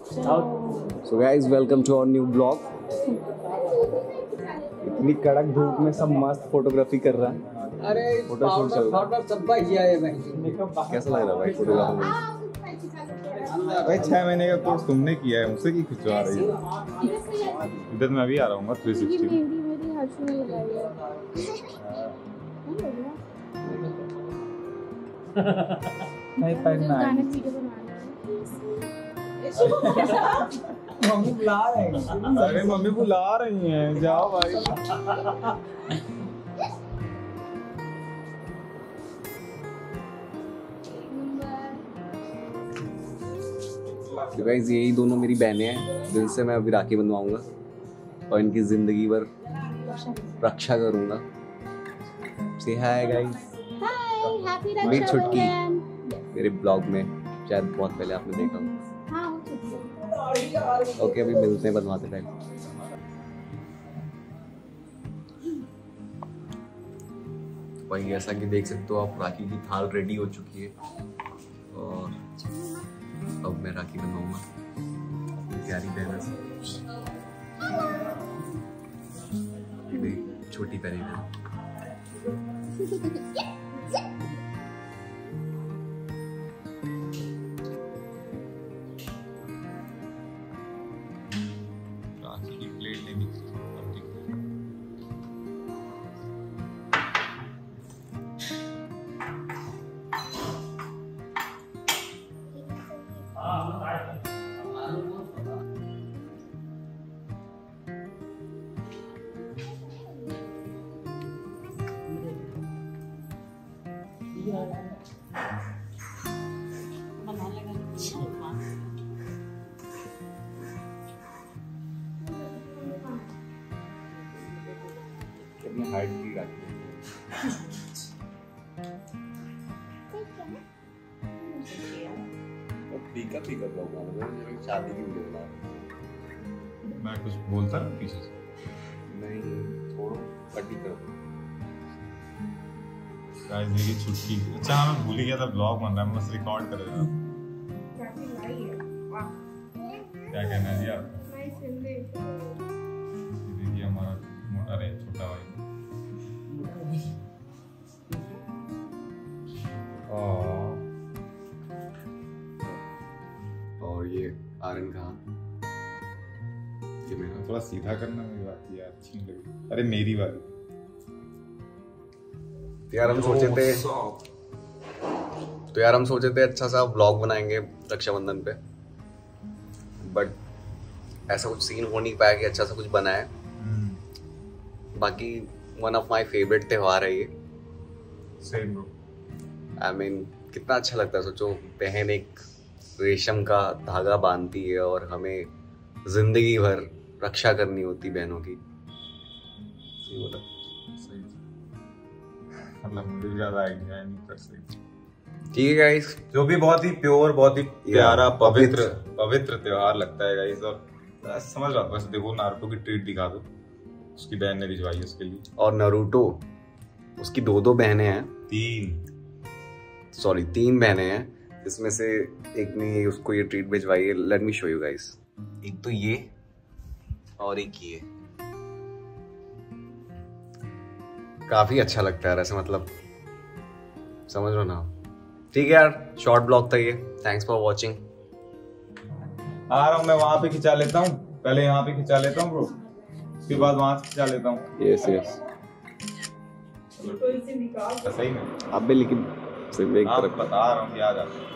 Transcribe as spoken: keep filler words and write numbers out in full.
So guys welcome to our new blog. इतनी कड़क धूप में सब मस्त फोटोग्राफी कर रहा है। अरे फोटोशूट चल रहा है। कैसा लग रहा है भाई फोटोग्राफी में? भाई छह महीने का कोर्स तुमने किया है, मुझसे की खिंचवा रही है। इधर मैं भी आ रहा हूँ थ्री सिक्सटी। मेरी हर्ष ने लगाई है। नहीं पहनना है। मम्मी बुला रहे हैं। अरे मम्मी बुला रही हैं, जाओ भाई। तो गाइस यही दोनों मेरी बहनें हैं जिनसे मैं अभी राखी बंधवाऊंगा और इनकी जिंदगी भर रक्षा करूंगा। से हाय गाइस। मेरी छुटकी मेरे ब्लॉग में शायद बहुत पहले आपने देखा होगा। ओके अभी मिलते हैं बंधवाते टाइम। भाई जैसा कि देख सकते हो आप राखी की थाल रेडी हो चुकी है और अब मैं राखी बनवाऊंगा प्यारी बहन से। छोटी प्यारी बहन। राखी की प्लेट लेनी थी। कितनी हाइट की राखी फीका फीका ब्लॉग बना रहा हूं, शादी की वीडियो बना रहा हूं। मैं कुछ बोलता हूँ पीछे से। नहीं छोड़ो कटी कर दो। गाइस देखिए छुट्टी। अच्छा हाँ मैं भूल ही गया था ब्लॉग बन रहा है, मैं बस रिकॉर्ड कर रहा हूँ। क्या कहना है जी आपका? देखिए हमारा मोटा है छोटा भाई। और ये आर्यन कहाँ? ये मेरा थोड़ा सीधा करना मेरी बात यार, अच्छी नहीं लगी। अरे मेरी बात यार हम सोचे थे तो यार हम सोचे थे अच्छा सा व्लॉग बनाएंगे रक्षाबंधन पे, बट ऐसा कुछ सीन हो नहीं पाया कि अच्छा सा कुछ बनाए। बाकी वन ऑफ माय फेवरेट त्योहार है ये। Same bro. आई मीन कितना अच्छा लगता है। सोचो बहन एक रेशम का धागा बांधती है और हमें जिंदगी भर रक्षा करनी होती बहनों की। सही बोला? सही। मतलब मुझे ज्यादा आइडिया नहीं कर सकती। ठीक है गाइस, जो भी बहुत ही प्योर, बहुत ही प्यारा, पवित्र पवित्र त्योहार लगता है गाइस। और समझ रहा बस देखो नारुतो की ट्रीट दिखा दो, उसकी बहन ने भिजवाई उसके लिए। और नारुतो उसकी दो दो बहनें हैं। तीन सॉरी तीन बहनें हैं, जिसमें से एक ने उसको ये ट्रीट भिजवाई है। Let me show you guys. एक तो ये और एक ये। काफी अच्छा लगता है ऐसे, मतलब समझ लो ना। ठीक है यार, शॉर्ट ब्लॉग था ये। Thanks for watching. आ रहा हूँ मैं, वहां पे खिंचा लेता हूँ, पहले यहाँ पे खिंचा लेता हूँ ब्रो, उसके बाद वहां से खिंचा लेता हूँ। यस यस सही में अब भी, लेकिन सिर्फ एक तरफ बता रहा हूँ, याद आ